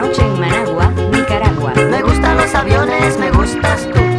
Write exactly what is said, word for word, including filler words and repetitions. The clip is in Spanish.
noche en Managua, Nicaragua. Me gustan los aviones, me gustas tú.